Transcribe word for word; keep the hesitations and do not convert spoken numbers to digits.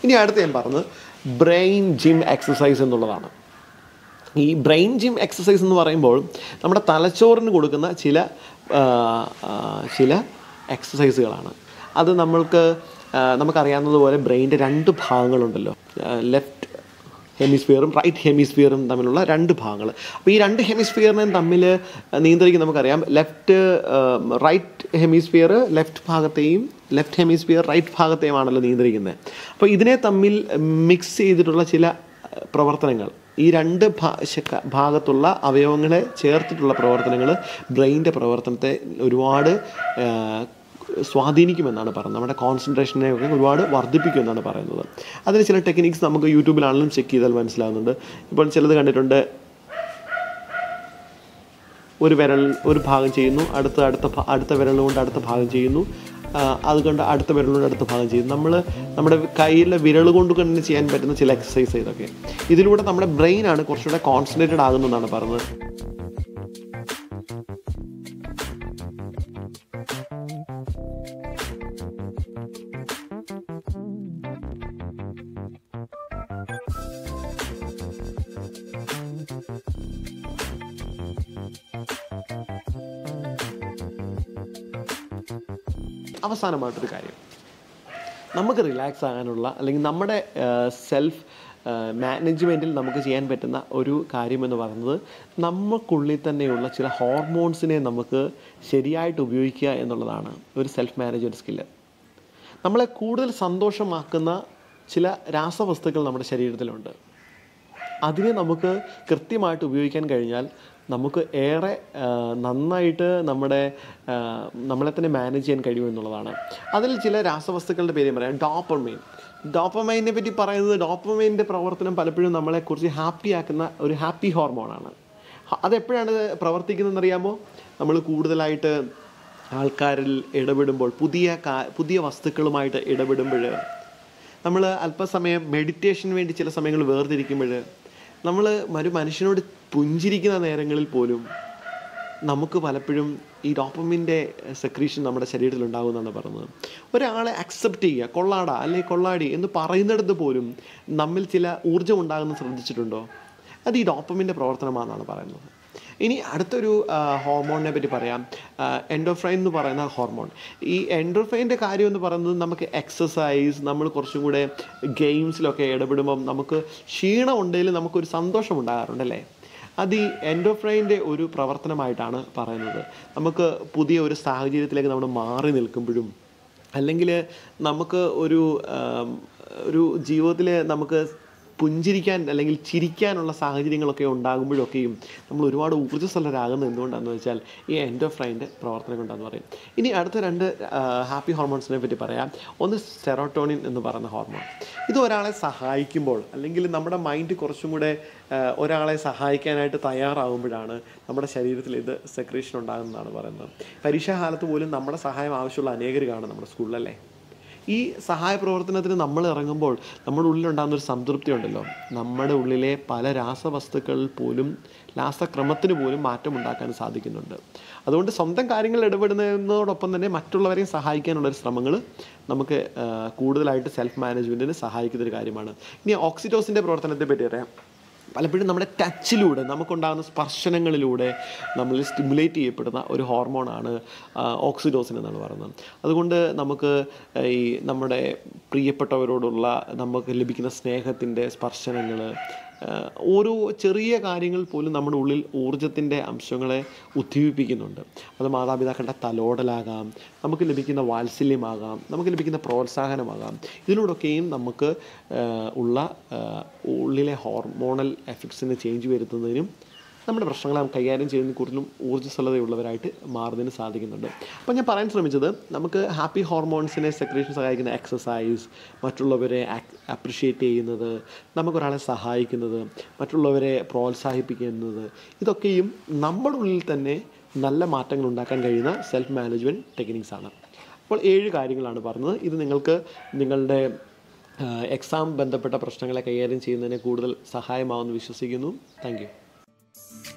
ഇനി അടുത്ത് ഞാൻ പറഞ്ഞത് ബ്രെയിൻ ജിം എക്സസൈസ് എന്നുള്ളതാണ്. ഈ ബ്രെയിൻ ജിം എക്സസൈസ് എന്ന് പറയുമ്പോൾ നമ്മുടെ തലച്ചോറിന് കൊടുക്കുന്ന ചില ചില എക്സസൈസുകളാണ്. അത് നമ്മൾക്ക് നമുക്കറിയാവുന്നതുപോലെ ബ്രെയിനിൻ്റെ രണ്ട് ഭാഗങ്ങളുണ്ടല്ലോ, ലെഫ്റ്റ് ഹെമിസ്ഫിയറും റൈറ്റ് ഹെമിസ്ഫിയറും തമ്മിലുള്ള രണ്ട് ഭാഗങ്ങൾ. അപ്പോൾ ഈ രണ്ട് ഹെമിസ്ഫിയറിനെയും തമ്മിൽ നിയന്ത്രിക്കുന്ന നമുക്കറിയാം, ലെഫ്റ്റ് റൈറ്റ് ഹെമിസ്ഫിയർ ലെഫ്റ്റ് ഭാഗത്തെയും ലെഫ്റ്റ് ഹെമിസ്ഫിയർ റൈറ്റ് ഭാഗത്തെയുമാണല്ലോ നിയന്ത്രിക്കുന്നത്. അപ്പോൾ ഇതിനെ തമ്മിൽ മിക്സ് ചെയ്തിട്ടുള്ള ചില പ്രവർത്തനങ്ങൾ, ഈ രണ്ട് ഭാഗത്തുള്ള അവയവങ്ങളെ ചേർത്തിട്ടുള്ള പ്രവർത്തനങ്ങൾ ബ്രെയിനിൻ്റെ പ്രവർത്തനത്തെ ഒരുപാട് സ്വാധീനിക്കുമെന്നാണ് പറയുന്നത്. നമ്മുടെ കോൺസെൻട്രേഷനെ ഒക്കെ ഒരുപാട് വർദ്ധിപ്പിക്കുമെന്നാണ് പറയുന്നത്. അതിന് ചില ടെക്നിക്സ് നമുക്ക് യൂട്യൂബിലാണെങ്കിലും ചെക്ക് ചെയ്താൽ മനസ്സിലാകുന്നുണ്ട്. ഇപ്പോൾ ചിലത് കണ്ടിട്ടുണ്ട്, ഒരു വിരൽ ഒരു ഭാഗം ചെയ്യുന്നു, അടുത്ത അടുത്ത അടുത്ത വിരൽ കൊണ്ട് അടുത്ത ഭാഗം ചെയ്യുന്നു, അതുകൊണ്ട് അടുത്ത വിരൽ കൊണ്ട് അടുത്ത ഭാഗം ചെയ്യുന്നു. നമ്മൾ നമ്മുടെ കയ്യിലെ വിരൽ കൊണ്ട് തന്നെ ചെയ്യാൻ പറ്റുന്ന ചില എക്സസൈസ് ഇതൊക്കെ. ഇതിലൂടെ നമ്മുടെ ബ്രെയിനാണ് കുറച്ചുകൂടെ കോൺസെൻട്രേറ്റഡ് ആകുന്നതെന്നാണ് പറഞ്ഞത്. അവസാനമായിട്ടൊരു കാര്യം, നമുക്ക് റിലാക്സ് ആകാനുള്ള അല്ലെങ്കിൽ നമ്മുടെ സെൽഫ് മാനേജ്മെൻറ്റിൽ നമുക്ക് ചെയ്യാൻ പറ്റുന്ന ഒരു കാര്യമെന്ന് പറയുന്നത് നമുക്കുള്ളിൽ തന്നെയുള്ള ചില ഹോർമോൺസിനെ നമുക്ക് ശരിയായിട്ട് ഉപയോഗിക്കുക എന്നുള്ളതാണ് ഒരു സെൽഫ് മാനേജ്മെൻറ്റ് സ്കില്ല്. നമ്മളെ കൂടുതൽ സന്തോഷമാക്കുന്ന ചില രാസവസ്തുക്കൾ നമ്മുടെ ശരീരത്തിലുണ്ട്. അതിനെ നമുക്ക് കൃത്യമായിട്ട് ഉപയോഗിക്കാൻ കഴിഞ്ഞാൽ നമുക്ക് ഏറെ നന്നായിട്ട് നമ്മുടെ നമ്മളെ തന്നെ മാനേജ് ചെയ്യാൻ കഴിയുമെന്നുള്ളതാണ്. അതിൽ ചില രാസവസ്തുക്കളുടെ പേര് പറയാം. ഡോപ്പമൈൻ. ഡോപ്പമൈനെ പറ്റി പറയുന്നത്, ഡോപ്പമൈൻ്റെ പ്രവർത്തനം പലപ്പോഴും നമ്മളെക്കുറിച്ച് ഹാപ്പി ആക്കുന്ന ഒരു ഹാപ്പി ഹോർമോണാണ്. അതെപ്പോഴാണ് പ്രവർത്തിക്കുന്നതെന്ന് അറിയാമോ? നമ്മൾ കൂടുതലായിട്ട് ആൾക്കാരിൽ ഇടപെടുമ്പോൾ, പുതിയ പുതിയ വസ്തുക്കളുമായിട്ട് ഇടപെടുമ്പോൾ, നമ്മൾ അല്പസമയം മെഡിറ്റേഷന് വേണ്ടി ചില സമയങ്ങൾ വേർതിരിക്കുമ്പോൾ, നമ്മൾ ഒരു മനുഷ്യനോട് പുഞ്ചിരിക്കുന്ന നേരങ്ങളിൽ പോലും നമുക്ക് പലപ്പോഴും ഈ ഡോപ്പമിൻ്റെ സെക്രീഷൻ നമ്മുടെ ശരീരത്തിൽ ഉണ്ടാകുമെന്നാണ് പറയുന്നത്. ഒരാളെ അക്സെപ്റ്റ് ചെയ്യുക, കൊള്ളാടാ അല്ലെങ്കിൽ കൊള്ളാടി എന്ന് പറയുന്നിടത്ത് പോലും നമ്മിൽ ചില ഊർജ്ജം ഉണ്ടാകുന്നത് ശ്രദ്ധിച്ചിട്ടുണ്ടോ? അത് ഈ ഡോപ്പമിൻ്റെ പ്രവർത്തനമാണെന്നാണ് പറയുന്നത്. ഇനി അടുത്തൊരു ഹോർമോണിനെ പറ്റി പറയാം, എൻഡോർഫൈൻ എന്ന് പറയുന്ന ഹോർമോൺ. ഈ എൻഡോർഫൈൻ്റെ കാര്യം എന്ന് പറയുന്നത് നമുക്ക് എക്സസൈസ്, നമ്മൾ കുറച്ചും കൂടെ ഗെയിംസിലൊക്കെ ഇടപെടുമ്പം നമുക്ക് ക്ഷീണം ഉണ്ടെങ്കിലും നമുക്കൊരു സന്തോഷം ഉണ്ടാകാറുണ്ടല്ലേ? അത് ഈ എൻഡോർഫൈൻ്റെ ഒരു പ്രവർത്തനമായിട്ടാണ് പറയുന്നത്. നമുക്ക് പുതിയ ഒരു സാഹചര്യത്തിലേക്ക് നമ്മൾ മാറി നിൽക്കുമ്പോഴും, അല്ലെങ്കിൽ നമുക്ക് ഒരു ഒരു ജീവിതത്തിൽ നമുക്ക് പുഞ്ചിരിക്കാൻ അല്ലെങ്കിൽ ചിരിക്കാനുള്ള സാഹചര്യങ്ങളൊക്കെ ഉണ്ടാകുമ്പോഴൊക്കെയും നമ്മൾ ഒരുപാട് ഊർജ്ജസ്വലരാകുന്നത് എന്തുകൊണ്ടാണെന്ന് വെച്ചാൽ ഈ എൻഡോർഫൈൻ്റെ പ്രവർത്തനം കൊണ്ടാണെന്ന് പറയും. ഇനി അടുത്ത രണ്ട് ഹാപ്പി ഹോർമോൺസിനെ പറ്റി പറയാം. ഒന്ന് സെറോട്ടോണിൻ എന്ന് പറയുന്ന ഹോർമോൺ. ഇത് ഒരാളെ സഹായിക്കുമ്പോൾ, അല്ലെങ്കിൽ നമ്മുടെ മൈൻഡ് കുറച്ചും കൂടെ ഒരാളെ സഹായിക്കാനായിട്ട് തയ്യാറാകുമ്പോഴാണ് നമ്മുടെ ശരീരത്തിൽ ഇത് സെക്രീഷൻ ഉണ്ടാകുന്നതാണ് പറയുന്നത്. പരീക്ഷാകാലത്ത് പോലും നമ്മുടെ സഹായം ആവശ്യമുള്ള അനേകർ കാണും നമ്മുടെ സ്കൂളിലല്ലേ. ഈ സഹായ പ്രവർത്തനത്തിന് നമ്മൾ ഇറങ്ങുമ്പോൾ നമ്മുടെ ഉള്ളിലുണ്ടാകുന്നൊരു സംതൃപ്തി ഉണ്ടല്ലോ. നമ്മുടെ ഉള്ളിലെ പല രാസവസ്തുക്കളിൽ പോലും രാസക്രമത്തിന് പോലും മാറ്റമുണ്ടാക്കാൻ സാധിക്കുന്നുണ്ട്. അതുകൊണ്ട് സ്വന്തം കാര്യങ്ങളിൽ ഇടപെടുന്നതിനോടൊപ്പം തന്നെ മറ്റുള്ളവരെയും സഹായിക്കാനുള്ളൊരു ശ്രമങ്ങൾ നമുക്ക് കൂടുതലായിട്ട് സെൽഫ് മാനേജ്മെൻറ്റിന് സഹായിക്കുന്നൊരു കാര്യമാണ്. ഇനി ഓക്സിറ്റോസിൻ്റെ പ്രവർത്തനത്തെ പറ്റി അറിയാം. പലപ്പോഴും നമ്മുടെ ടച്ചിലൂടെ, നമുക്കുണ്ടാകുന്ന സ്പർശനങ്ങളിലൂടെ നമ്മൾ സ്റ്റിമുലേറ്റ് ചെയ്യപ്പെടുന്ന ഒരു ഹോർമോണാണ് ഓക്സിറ്റോസിൻ എന്നാണ് പറയുന്നത്. അതുകൊണ്ട് നമുക്ക് ഈ നമ്മുടെ പ്രിയപ്പെട്ടവരോടുള്ള നമുക്ക് ലഭിക്കുന്ന സ്നേഹത്തിൻ്റെ സ്പർശനങ്ങൾ, ഓരോ ചെറിയ കാര്യങ്ങൾ പോലും നമ്മുടെ ഉള്ളിൽ ഊർജ്ജത്തിൻ്റെ അംശങ്ങളെ ഉദ്ദീപിപ്പിക്കുന്നുണ്ട്. അത് മാതാപിതാക്കളുടെ തലോടലാകാം, നമുക്ക് ലഭിക്കുന്ന വാത്സല്യമാകാം, നമുക്ക് ലഭിക്കുന്ന പ്രോത്സാഹനമാകാം. ഇതിലൂടെയൊക്കെയും നമുക്ക് ഉള്ള ഉള്ളിലെ ഹോർമോണൽ എഫക്ട്സിന് ചേഞ്ച് വരുത്തുന്നതിനും നമ്മുടെ പ്രശ്നങ്ങളെ കൈകാര്യം ചെയ്യുന്നതിന് കൂടുതലും ഊർജ്ജസ്വലതയുള്ളവരായിട്ട് മാറുന്നതിന് സാധിക്കുന്നുണ്ട്. അപ്പോൾ ഞാൻ പറയാൻ ശ്രമിച്ചത്, നമുക്ക് ഹാപ്പി ഹോർമോൺസിനെ സെക്രീഷൻ സഹായിക്കുന്ന എക്സസൈസ്, മറ്റുള്ളവരെ അപ്രിഷ്യേറ്റ് ചെയ്യുന്നത്, നമുക്കൊരാളെ സഹായിക്കുന്നത്, മറ്റുള്ളവരെ പ്രോത്സാഹിപ്പിക്കുന്നത്, ഇതൊക്കെയും നമ്മുടെ ഉള്ളിൽ തന്നെ നല്ല മാറ്റങ്ങൾ ഉണ്ടാക്കാൻ കഴിയുന്ന സെൽഫ് മാനേജ്മെൻറ്റ് ടെക്നിക്സാണ്. അപ്പോൾ ഏഴ് കാര്യങ്ങളാണ് പറഞ്ഞത്. ഇത് നിങ്ങൾക്ക് നിങ്ങളുടെ എക്സാം ബന്ധപ്പെട്ട പ്രശ്നങ്ങളെ കൈകാര്യം ചെയ്യുന്നതിന് കൂടുതൽ സഹായമാവുമെന്ന് വിശ്വസിക്കുന്നു. Thank U.